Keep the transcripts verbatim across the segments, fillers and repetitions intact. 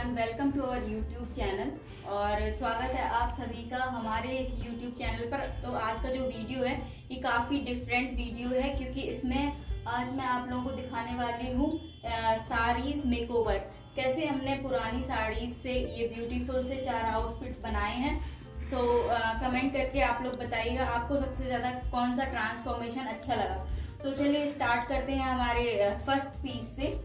Everyone, welcome to our YouTube channel और स्वागत है आप सभी का हमारे यूट्यूब चैनल पर। तो आज का जो वीडियो है ये काफ़ी डिफरेंट वीडियो है क्योंकि इसमें आज मैं आप लोगों को दिखाने वाली हूँ साड़ीज मेकओवर। कैसे हमने पुरानी साड़ीज से ये ब्यूटीफुल से चार आउटफिट बनाए हैं। तो आ, कमेंट करके आप लोग बताइएगा आपको सबसे ज़्यादा कौन सा ट्रांसफॉर्मेशन अच्छा लगा। तो चलिए स्टार्ट करते हैं हमारे फर्स्ट पीस से।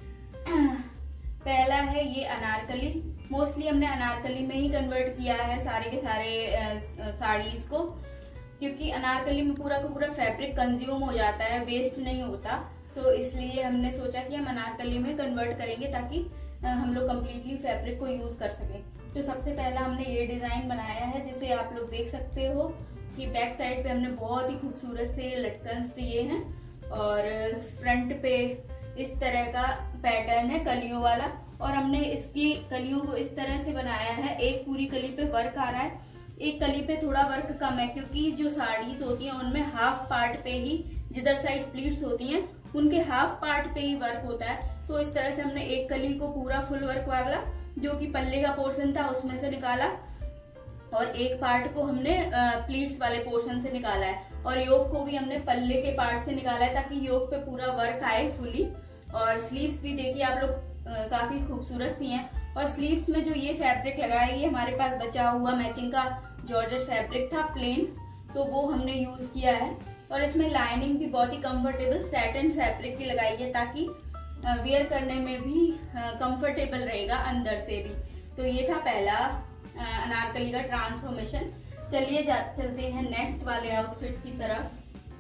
पहला है ये अनारकली। मोस्टली हमने अनारकली में ही कन्वर्ट किया है सारे के सारे साड़ीज को, क्योंकि अनारकली में पूरा का पूरा फैब्रिक कंज्यूम हो जाता है, वेस्ट नहीं होता। तो इसलिए हमने सोचा कि हम अनारकली में कन्वर्ट करेंगे ताकि हम लोग कम्प्लीटली फैब्रिक को यूज कर सकें। तो सबसे पहला हमने ये डिजाइन बनाया है जिसे आप लोग देख सकते हो कि बैक साइड पे हमने बहुत ही खूबसूरत से लटकन दिए हैं और फ्रंट पे इस तरह का पैटर्न है कलियों वाला। और हमने इसकी कलियों को इस तरह से बनाया है, एक पूरी कली पे वर्क आ रहा है, एक कली पे थोड़ा वर्क कम है, क्योंकि जो साड़ीज होती हैं उनमें हाफ पार्ट पे ही जिधर साइड प्लीट्स होती हैं उनके हाफ पार्ट पे ही वर्क होता है। तो इस तरह से हमने एक कली को पूरा फुल वर्क वाला जो कि पल्ले का पोर्शन था उसमें से निकाला और एक पार्ट को हमने प्लीट्स वाले पोर्शन से निकाला है और योक को भी हमने पल्ले के पार्ट से निकाला है ताकि योक पे पूरा वर्क आए फुली। और स्लीव्स भी देखिए आप लोग काफी खूबसूरत सी हैं। और स्लीव्स में जो ये फैब्रिक लगाया है ये हमारे पास बचा हुआ मैचिंग का जॉर्जेट फैब्रिक था प्लेन, तो वो हमने यूज किया है। और इसमें लाइनिंग भी बहुत ही कंफर्टेबल सैटिन फैब्रिक की लगाई है ताकि वेयर करने में भी कंफर्टेबल रहेगा अंदर से भी। तो ये था पहला अनारकली का ट्रांसफॉर्मेशन। चलिए चलते हैं नेक्स्ट वाले आउटफिट की तरफ।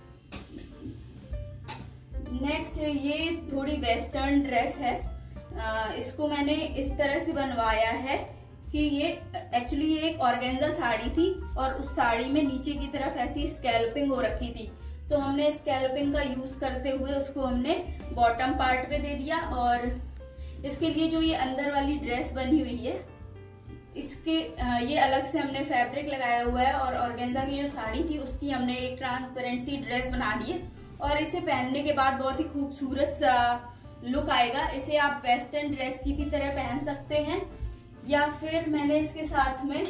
नेक्स्ट ये थोड़ी वेस्टर्न ड्रेस है। आ, इसको मैंने इस तरह से बनवाया है कि ये एक्चुअली ये एक ऑर्गेन्जा साड़ी थी और उस साड़ी में नीचे की तरफ ऐसी स्कैल्पिंग हो रखी थी। तो हमने स्कैल्पिंग का यूज करते हुए उसको हमने बॉटम पार्ट पे दे दिया। और इसके लिए जो ये अंदर वाली ड्रेस बनी हुई है इसके ये अलग से हमने फैब्रिक लगाया हुआ है और ऑर्गेन्जा की जो साड़ी थी उसकी हमने एक ट्रांसपेरेंट सी ड्रेस बना दी है और इसे पहनने के बाद बहुत ही खूबसूरत सा लुक आएगा। इसे आप वेस्टर्न ड्रेस की भी तरह पहन सकते हैं या फिर मैंने इसके साथ में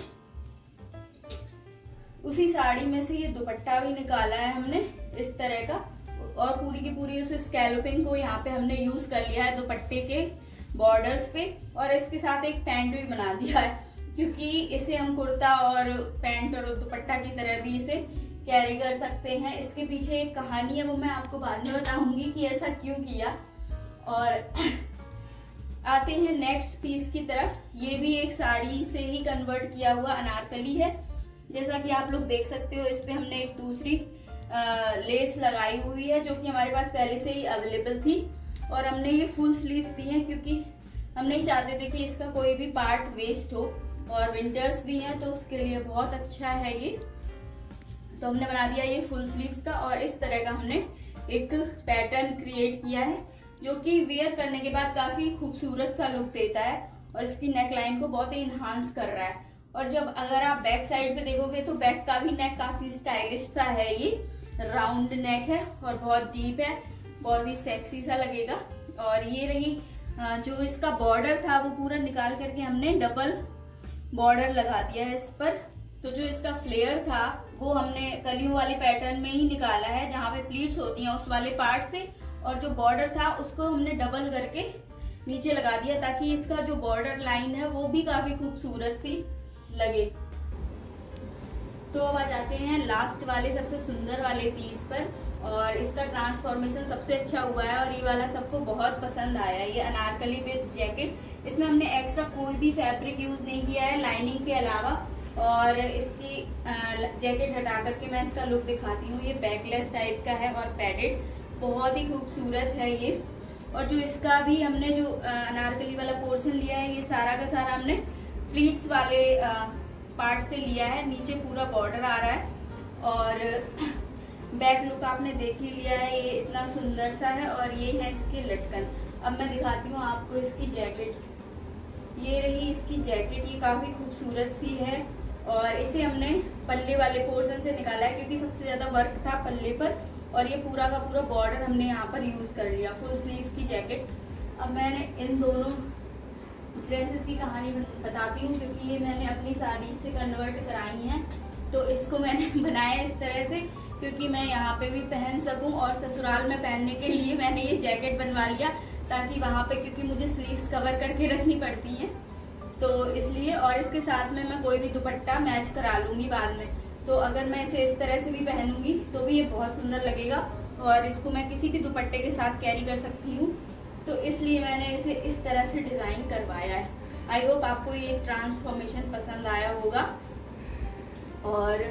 उसी साड़ी में से ये दुपट्टा भी निकाला है हमने इस तरह का और पूरी की पूरी उस स्कैल्पिंग को यहाँ पे हमने यूज कर लिया है दुपट्टे के बॉर्डर्स पे। और इसके साथ एक पैंट भी बना दिया है क्योंकि इसे हम कुर्ता और पैंट और दुपट्टा की तरह भी इसे कैरी कर सकते हैं। इसके पीछे एक कहानी है, वो मैं आपको बाद में बताऊंगी कि ऐसा क्यों किया। और आते हैं नेक्स्ट पीस की तरफ। ये भी एक साड़ी से ही कन्वर्ट किया हुआ अनारकली है। जैसा कि आप लोग देख सकते हो इस पे हमने एक दूसरी आ, लेस लगाई हुई है जो कि हमारे पास पहले से ही अवेलेबल थी। और हमने ये फुल स्लीव्स दी हैं क्योंकि हम नहीं चाहते थे कि इसका कोई भी पार्ट वेस्ट हो और विंटर्स भी हैं तो उसके लिए बहुत अच्छा है ये। तो हमने बना दिया ये फुल स्लीव्स का और इस तरह का हमने एक पैटर्न क्रिएट किया है जो कि वेयर करने के बाद काफी खूबसूरत सा लुक देता है और इसकी नेक लाइन को बहुत ही इन्हांस कर रहा है। और जब अगर आप बैक साइड पे देखोगे तो बैक का भी नेक काफी स्टाइलिश सा है, ये राउंड नेक है और बहुत डीप है, बहुत ही सेक्सी सा लगेगा। और ये रही जो इसका बॉर्डर था वो पूरा निकाल करके हमने डबल बॉर्डर लगा दिया है इस पर। तो जो इसका फ्लेयर था वो हमने कलियों वाली पैटर्न में ही निकाला है जहाँ पे प्लीट्स होती हैं उस वाले पार्ट से, और जो बॉर्डर था उसको हमने डबल करके नीचे लगा दिया ताकि इसका जो बॉर्डर लाइन है वो भी काफी खूबसूरत सी लगे। तो अब आ जाते हैं लास्ट वाले सबसे सुंदर वाले पीस पर और इसका ट्रांसफॉर्मेशन सबसे अच्छा हुआ है और ये वाला सबको बहुत पसंद आया है। ये अनारकली विद जैकेट। इसमें हमने एक्स्ट्रा कोई भी फैब्रिक यूज नहीं किया है लाइनिंग के अलावा। और इसकी जैकेट हटा करके मैं इसका लुक दिखाती हूँ। ये बैकलेस टाइप का है और पैडेड, बहुत ही खूबसूरत है ये। और जो इसका भी हमने जो अनारकली वाला पोर्शन लिया है ये सारा का सारा हमने प्लीट्स वाले पार्ट से लिया है। नीचे पूरा बॉर्डर आ रहा है और बैक लुक आपने देख ही लिया है, ये इतना सुंदर सा है। और ये है इसकी लटकन। अब मैं दिखाती हूँ आपको इसकी जैकेट। ये रही इसकी जैकेट, ये काफी खूबसूरत सी है और इसे हमने पल्ले वाले पोर्शन से निकाला है क्योंकि सबसे ज्यादा वर्क था पल्ले पर। और ये पूरा का पूरा बॉर्डर हमने यहाँ पर यूज कर लिया, फुल स्लीव्स की जैकेट। अब मैंने इन दोनों ड्रेसेस की कहानी बताती हूँ, क्योंकि ये मैंने अपनी साड़ी से कन्वर्ट कराई हैं। तो इसको मैंने बनाया इस तरह से क्योंकि मैं यहाँ पे भी पहन सकूँ, और ससुराल में पहनने के लिए मैंने ये जैकेट बनवा लिया, ताकि वहाँ पे, क्योंकि मुझे स्लीव्स कवर करके रखनी पड़ती हैं तो इसलिए। और इसके साथ में मैं कोई भी दुपट्टा मैच करा लूँगी बाद में। तो अगर मैं इसे इस तरह से भी पहनूंगी तो भी ये बहुत सुंदर लगेगा, और इसको मैं किसी भी दुपट्टे के साथ कैरी कर सकती हूँ। तो इसलिए मैंने इसे इस तरह से डिज़ाइन करवाया है। आई होप आपको ये ट्रांसफॉर्मेशन पसंद आया होगा। और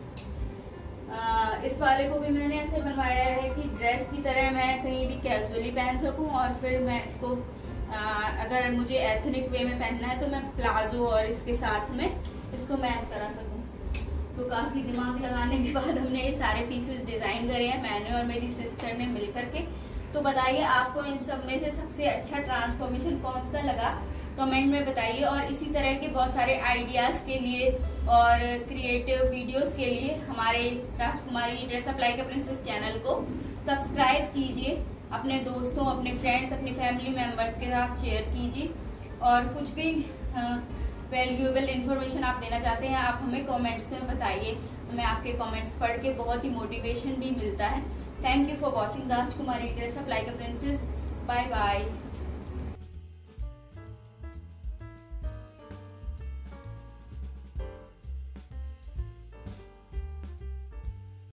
आ, इस वाले को भी मैंने ऐसे बनवाया है कि ड्रेस की तरह मैं कहीं भी कैजुअली पहन सकूं, और फिर मैं इसको आ, अगर मुझे एथनिक वे में पहनना है तो मैं प्लाजो और इसके साथ में इसको मैच करा सकूं। तो काफ़ी दिमाग लगाने के बाद हमने ये सारे पीसेस डिज़ाइन करे हैं, मैंने और मेरी सिस्टर ने मिल करके। तो बताइए आपको इन सब में से सबसे अच्छा ट्रांसफॉर्मेशन कौन सा लगा, कमेंट में बताइए। और इसी तरह के बहुत सारे आइडियाज़ के लिए और क्रिएटिव वीडियोस के लिए हमारे राजकुमारी dress up like a princess channel को सब्सक्राइब कीजिए, अपने दोस्तों, अपने फ्रेंड्स, अपनी फैमिली मेम्बर्स के साथ शेयर कीजिए। और कुछ भी वैल्यूएबल इन्फॉर्मेशन आप देना चाहते हैं आप हमें कमेंट्स में बताइए, हमें आपके कमेंट्स पढ़ के बहुत ही मोटिवेशन भी मिलता है। थैंक यू फॉर वॉचिंग राजकुमारी dress up like a princess. Bye bye.